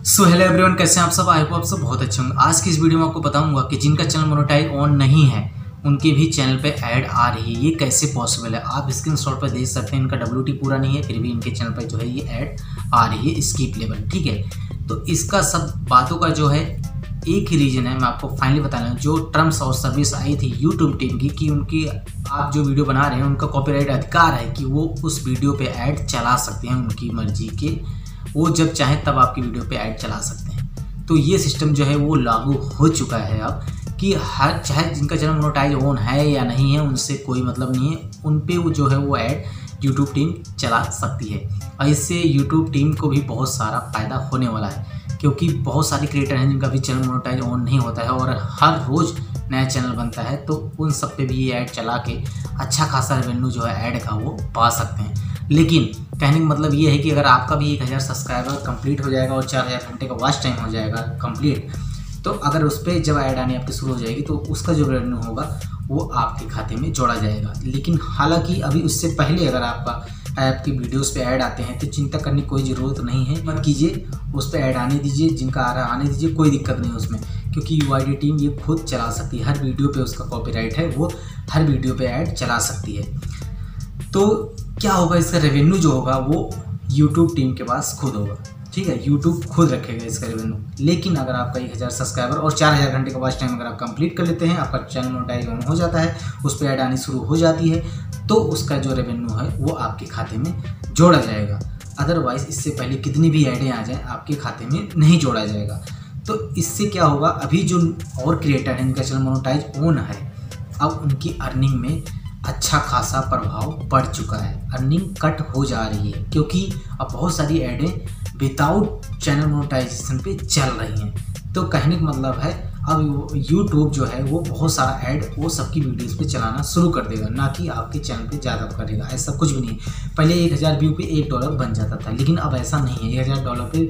So hello everyone, कैसे हैं आप सब। आई होप आप सब बहुत अच्छे होंगे। आज की इस वीडियो में आपको बताऊंगा कि जिनका चैनल मोनेटाइज ऑन नहीं है उनके भी चैनल पे ऐड आ रही है। ये कैसे पॉसिबल है। आप स्क्रीनशॉट पर देख सकते हैं, इनका WT पूरा नहीं है फिर भी इनके चैनल पर जो है ये ऐड आ रही है स्किप लेवल। ठीक है, तो इसका सब बातों का जो है एक ही रीज़न है, मैं आपको फाइनली बता रहा हूँ। जो टर्म्स और सर्विस आई थी यूट्यूब टीम की कि उनकी आप जो वीडियो बना रहे हैं उनका कॉपीराइट अधिकार है कि वो उस वीडियो पे ऐड चला सकते हैं उनकी मर्जी के, वो जब चाहे तब आपकी वीडियो पे ऐड चला सकते हैं। तो ये सिस्टम जो है वो लागू हो चुका है अब कि हर चाहे जिनका चैनल मोनेटाइज ऑन है या नहीं है उनसे कोई मतलब नहीं है, उन पे वो जो है वो ऐड यूट्यूब टीम चला सकती है। और इससे यूट्यूब टीम को भी बहुत सारा फ़ायदा होने वाला है, क्योंकि बहुत सारे क्रिएटर हैं जिनका भी चैनल मोनेटाइज ऑन नहीं होता है और हर रोज़ नया चैनल बनता है, तो उन सब पे भी ये ऐड चला के अच्छा खासा रेवेन्यू जो है ऐड का वो पा सकते हैं। लेकिन कहने का मतलब ये है कि अगर आपका भी 1000 सब्सक्राइबर कंप्लीट हो जाएगा और 4000 घंटे का वॉच टाइम हो जाएगा कंप्लीट, तो अगर उस पर जब ऐड आनी आपकी शुरू हो जाएगी तो उसका जो रेवेन्यू होगा वो आपके खाते में जोड़ा जाएगा। लेकिन हालांकि अभी उससे पहले अगर आपकी वीडियोस पे ऐड आते हैं तो चिंता करने की कोई ज़रूरत नहीं है। मत कीजिए, उस पर ऐड आने दीजिए, जिनका आ रहा आने दीजिए, कोई दिक्कत नहीं उसमें, क्योंकि UID टीम ये खुद चला सकती है। हर वीडियो पे उसका कॉपीराइट है, वो हर वीडियो पे ऐड चला सकती है। तो क्या होगा, इसका रेवेन्यू जो होगा वो यूट्यूब टीम के पास खुद होगा। ठीक है, यूट्यूब खुद रखेगा इसका रेवेन्यू। लेकिन अगर आपका 1000 सब्सक्राइबर और 4000 घंटे का वॉच टाइम अगर आप कंप्लीट कर लेते हैं, आपका चैनल मोनेटाइज ऑन हो जाता है, उस पर ऐड आनी शुरू हो जाती है, तो उसका जो रेवेन्यू है वो आपके खाते में जोड़ा जाएगा। अदरवाइज इससे पहले कितनी भी ऐडें आ जाएँ आपके खाते में नहीं जोड़ा जाएगा। तो इससे क्या होगा, अभी जो और क्रिएटर हैं जिनका चैनल मोनेटाइज ऑन है, अब उनकी अर्निंग में अच्छा खासा प्रभाव पड़ चुका है। अर्निंग कट हो जा रही है क्योंकि अब बहुत सारी ऐडें विदाउट चैनल मोनेटाइजेशन पे चल रही हैं। तो कहने का मतलब है अब यूट्यूब जो है वो बहुत सारा ऐड वो सबकी वीडियोस पे चलाना शुरू कर देगा, ना कि आपके चैनल पे ज़्यादा करेगा। ऐसा कुछ भी नहीं है। पहले 1000 व्यू पे $1 बन जाता था, लेकिन अब ऐसा नहीं है। $1000 पे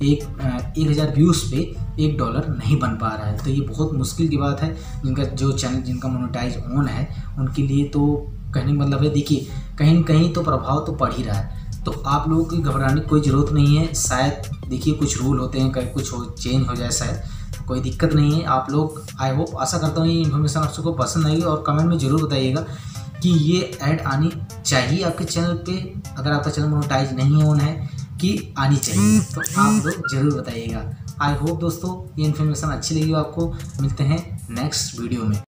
1000 व्यूज़ पे $1 नहीं बन पा रहा है। तो ये बहुत मुश्किल की बात है। जिनका जो चैनल जिनका मोनेटाइज ऑन है उनके लिए तो कहने का मतलब है, देखिए कहीं कहीं तो प्रभाव तो पड़ ही रहा है। तो आप लोगों की घबराने की कोई ज़रूरत नहीं है। शायद देखिए कुछ रूल होते हैं, कहीं कुछ चेंज हो जाए, शायद कोई दिक्कत नहीं है। आप लोग आई होप आशा करता हूँ ये इन्फॉर्मेशन आप सबको पसंद आएगी और कमेंट में ज़रूर बताइएगा कि ये ऐड आनी चाहिए आपके चैनल पे, अगर आपका चैनल मोनेटाइज नहीं ऑन है, कि आनी चाहिए। तो आप लोग ज़रूर बताइएगा। आई होप दोस्तों ये इन्फॉर्मेशन अच्छी लगी आपको। मिलते हैं नेक्स्ट वीडियो में।